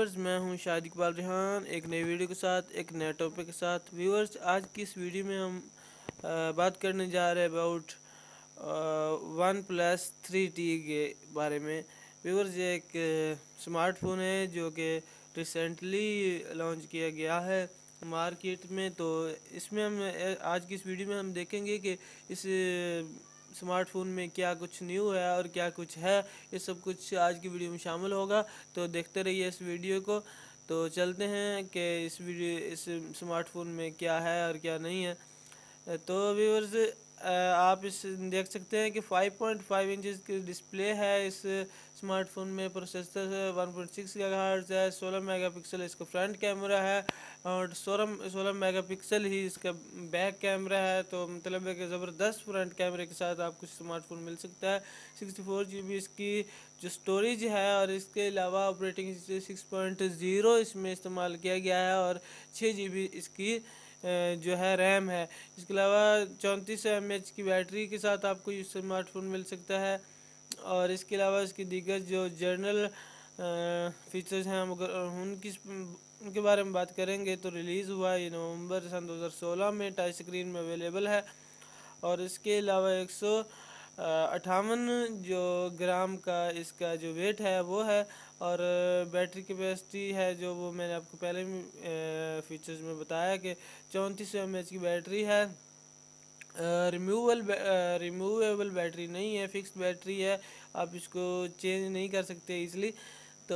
Viewers, मैं हूं शाहिद इकबाल रेहान एक नई वीडियो के साथ, एक नए टॉपिक के साथ। व्यूवर्स, आज की इस वीडियो में हम बात करने जा रहे हैं अबाउट वन प्लस 3T के बारे में। व्यूवर्स, ये एक स्मार्टफोन है जो कि रिसेंटली लॉन्च किया गया है मार्केट में। तो इसमें हम आज की इस वीडियो में हम देखेंगे कि इस स्मार्टफोन में क्या कुछ न्यू है और क्या कुछ है। ये सब कुछ आज की वीडियो में शामिल होगा, तो देखते रहिए इस वीडियो को। तो चलते हैं कि इस स्मार्टफोन में क्या है और क्या नहीं है। तो व्यूअर्स, आप इस देख सकते हैं कि 5.5 इंचज़ की डिस्प्ले है इस स्मार्टफोन में। प्रोसेसर 1.6 गीगाहर्ट्ज़ है। 16 मेगापिक्सल इसका फ्रंट कैमरा है और 16 मेगापिक्सल ही इसका बैक कैमरा है। तो मतलब है कि ज़बरदस्त फ्रंट कैमरे के साथ आपको स्मार्टफोन मिल सकता है। 64 GB इसकी जो स्टोरेज है और इसके अलावा ऑपरेटिंग 6.0 इसमें इस्तेमाल किया गया है और 6 GB इसकी जो है रैम है। इसके अलावा 3400 mAh की बैटरी के साथ आपको ये स्मार्टफोन मिल सकता है। और इसके अलावा इसकी दीगर जो जर्नल फीचर्स हैं अगर उनके बारे में बात करेंगे तो रिलीज़ हुआ ये नवंबर सन 2016 में, टच स्क्रीन में अवेलेबल है। और इसके अलावा 158 जो ग्राम का इसका जो वेट है वो है। और बैटरी कैपेसिटी है जो वो मैंने आपको पहले फीचर्स में बताया कि 3400 mAh की बैटरी है। रिमूवेबल बैटरी नहीं है, फिक्स्ड बैटरी है, आप इसको चेंज नहीं कर सकते इजीली। तो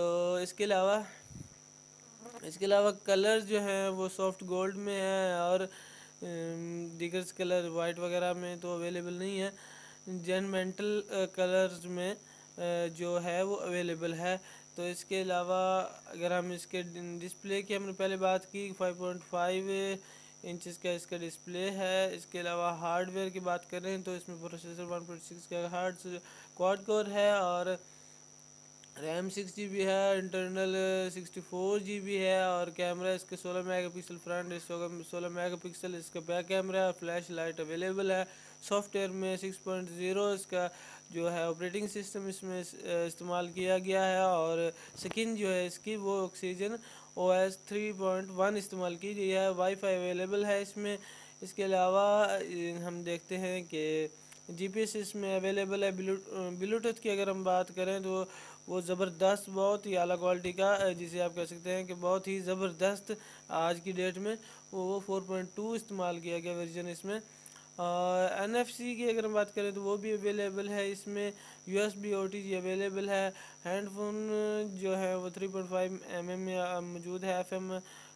इसके अलावा कलर जो है वो सॉफ्ट गोल्ड में है और दीगर कलर वाइट वगैरह में तो अवेलेबल नहीं है। जेन मेंटल कलर्स में जो है वो अवेलेबल है। तो इसके अलावा अगर हम इसके डिस्प्ले की हमने पहले बात की, 5.5 इंचज़ का इसका डिस्प्ले है। इसके अलावा हार्डवेयर की बात करें तो इसमें प्रोसेसर 1.6 गीगाहर्ट्ज़ क्वाड कोर है और रैम 6 GB है, इंटरनल 64 GB है और कैमरा इसके 16 मेगापिक्सल फ्रंट, 16 मेगापिक्सल इसका बैक कैमरा है। फ्लैश लाइट अवेलेबल है। सॉफ्टवेयर में 6.0 इसका जो है ऑपरेटिंग सिस्टम इसमें इस्तेमाल किया गया है और स्किन जो है इसकी वो ऑक्सीजन OS 3.1 इस्तेमाल की गई है। वाईफाई अवेलेबल है इसमें। इसके अलावा हम देखते हैं कि GPS इसमें अवेलेबल है। ब्लूटूथ की अगर हम बात करें तो वो ज़बरदस्त, बहुत ही आला क्वालिटी का, जिसे आप कह सकते हैं कि बहुत ही ज़बरदस्त आज की डेट में वो 4.2 इस्तेमाल किया गया वर्जन इसमें। और NFC की अगर हम बात करें तो वो भी अवेलेबल है इसमें। USB OTG अवेलेबल है। हैंडफोन जो है वो 3.5 mm में मौजूद है। FM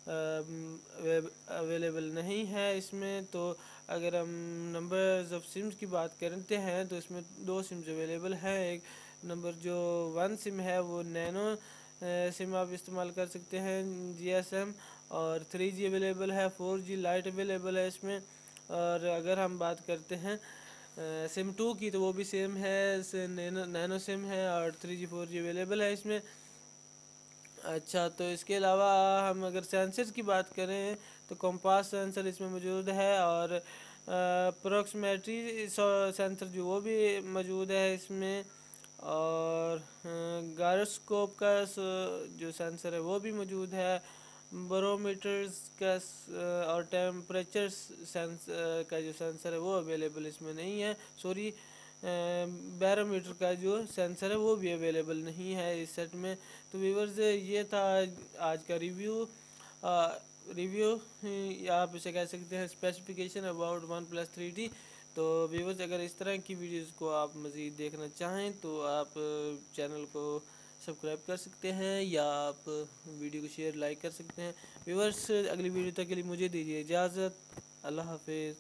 अवेलेबल नहीं है इसमें। तो अगर हम नंबर्स ऑफ सिम्स की बात करते हैं तो इसमें 2 सिम्स अवेलेबल हैं। एक नंबर जो 1 सिम है वो नैनो सिम आप इस्तेमाल कर सकते हैं GSM, और 3G अवेलेबल है, 4G लाइट अवेलेबल है इसमें। और अगर हम बात करते हैं सिम 2 की तो वो भी सेम है, नैनो सिम है और 3G 4G अवेलेबल है इसमें। अच्छा, तो इसके अलावा हम अगर सेंसर की बात करें तो कंपास सेंसर इसमें मौजूद है और अप्रोक्सीमेटरी सेंसर जो वो भी मौजूद है इसमें। और गायरोस्कोप का जो सेंसर है वो भी मौजूद है। बैरोमीटर्स का और टेम्परेचर सेंस का जो सेंसर है वो अवेलेबल इसमें नहीं है। सॉरी, बैरोमीटर का जो सेंसर है वो भी अवेलेबल नहीं है इस सेट में। तो व्यूअर्स, ये था आज का रिव्यू या आप इसे कह सकते हैं specification about one plus 3T। तो व्यूअर्स, अगर इस तरह की वीडियोस को आप मज़ीद देखना चाहें तो आप चैनल को सब्सक्राइब कर सकते हैं या आप वीडियो को शेयर लाइक कर सकते हैं। व्यूअर्स, अगली वीडियो तक के लिए मुझे दीजिए इजाज़त। अल्लाह हाफिज़।